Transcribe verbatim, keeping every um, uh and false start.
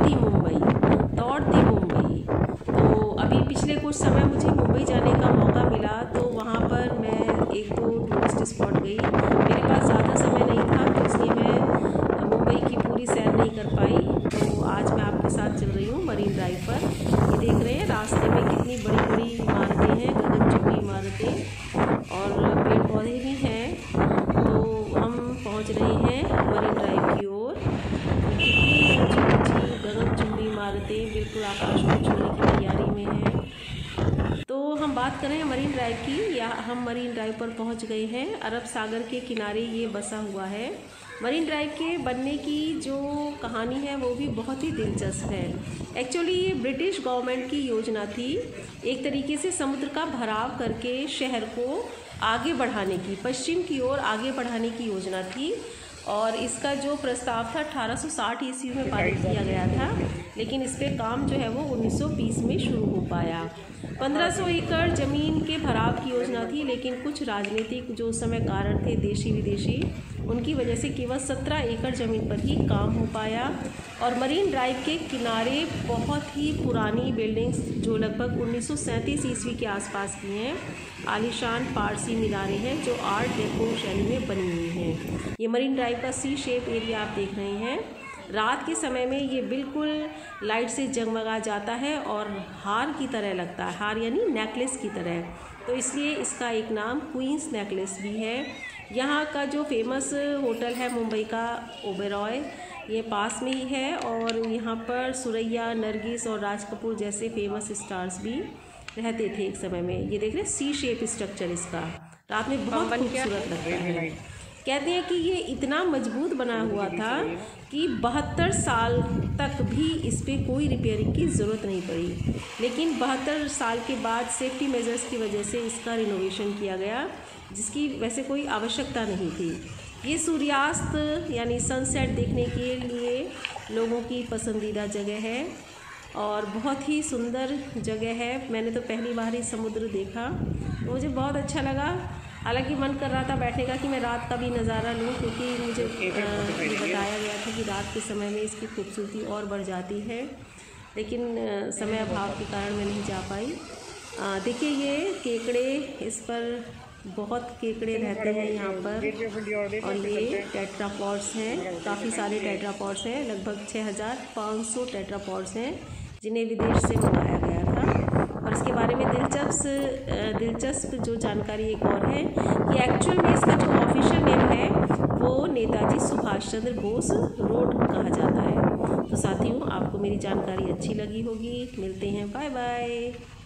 दौड़ती मुंबई, दौड़ती मुंबई। तो अभी पिछले कुछ समय मुझे मुंबई जाने का मौका मिला, तो वहाँ पर मैं एक दो टूरिस्ट स्पॉट गई। मेरे पास ज़्यादा समय नहीं था, तो इसलिए मैं मुंबई की पूरी सैर नहीं कर पाई। तो आज मैं आपके साथ चल रही हूँ मरीन ड्राइव पर। ये देख रहे हैं रास्ते में कितनी बड़ी बड़ी इमारतें हैं, गगनचुंबी इमारतें, और पेड़ पौधे भी हैं। तो हम पहुँच रहे हैं मरीन ड्राइव की ओर। कितनी ऊँची ऊँची गगनचुंबी इमारतें बिल्कुल आकाश को छूने की तैयारी में हैं। तो हम बात करें मरीन ड्राइव की, या हम मरीन ड्राइव पर पहुंच गए हैं। अरब सागर के किनारे ये बसा हुआ है। मरीन ड्राइव के बनने की जो कहानी है वो भी बहुत ही दिलचस्प है। एक्चुअली ये ब्रिटिश गवर्नमेंट की योजना थी, एक तरीके से समुद्र का भराव करके शहर को आगे बढ़ाने की, पश्चिम की ओर आगे बढ़ाने की योजना थी। और इसका जो प्रस्ताव था अठारह सौ साठ ईस्वी में पारित किया गया था, लेकिन इस पे काम जो है वो उन्नीस सौ बीस में शुरू हो पाया। पंद्रह सौ एकड़ ज़मीन के भराव की योजना थी, लेकिन कुछ राजनीतिक जो उस समय कारण थे देशी विदेशी, उनकी वजह से केवल सत्रह एकड़ ज़मीन पर ही काम हो पाया। और मरीन ड्राइव के किनारे बहुत ही पुरानी बिल्डिंग्स जो लगभग उन्नीस सौ सैंतीस ईस्वी के आसपास की हैं, आलीशान पारसी मीनारें हैं जो आर्ट डेको शैली में बनी हुई हैं। ये मरीन ड्राइव का सी शेप एरिया आप देख रहे हैं। रात के समय में ये बिल्कुल लाइट से जगमगा जाता है और हार की तरह लगता है, हार यानी नेकलेस की तरह। तो इसलिए इसका एक नाम क्वींस नेकलेस भी है। यहाँ का जो फेमस होटल है मुंबई का ओबेरॉय, ये पास में ही है। और यहाँ पर सुरैया, नरगिस और राज कपूर जैसे फेमस स्टार्स भी रहते थे एक समय में। ये देख रहे हैं सी शेप स्ट्रक्चर इसका, रात में बहुत खूबसूरत लगता है। कहते हैं कि ये इतना मजबूत बना हुआ था कि बहत्तर साल तक भी इस पर कोई रिपेयरिंग की ज़रूरत नहीं पड़ी। लेकिन बहत्तर साल के बाद सेफ्टी मेजर्स की वजह से इसका रिनोवेशन किया गया, जिसकी वैसे कोई आवश्यकता नहीं थी। ये सूर्यास्त यानी सनसेट देखने के लिए लोगों की पसंदीदा जगह है और बहुत ही सुंदर जगह है। मैंने तो पहली बार ही समुद्र देखा, तो मुझे बहुत अच्छा लगा। हालांकि मन कर रहा था बैठने का कि मैं रात का भी नज़ारा लूं, क्योंकि मुझे ये बताया गया था कि रात के समय में इसकी खूबसूरती और बढ़ जाती है, लेकिन समय अभाव के कारण मैं नहीं जा पाई। देखिए ये केकड़े, इस पर बहुत केकड़े रहते हैं यहाँ पर। और ये टेट्रापॉड्स हैं, काफ़ी सारे टेट्रापॉड्स हैं, लगभग छः हज़ार पाँच सौ टेट्रापॉड्स हैं जिन्हें विदेश से मंगाया गया था। और इसके बारे में दिलचस्प दिलचस्प जो जानकारी एक और है कि एक्चुअल में इसका जो ऑफिशियल नेम है वो नेताजी सुभाष चंद्र बोस रोड कहा जाता है। तो साथियों, आपको मेरी जानकारी अच्छी लगी होगी। मिलते हैं, बाय बाय।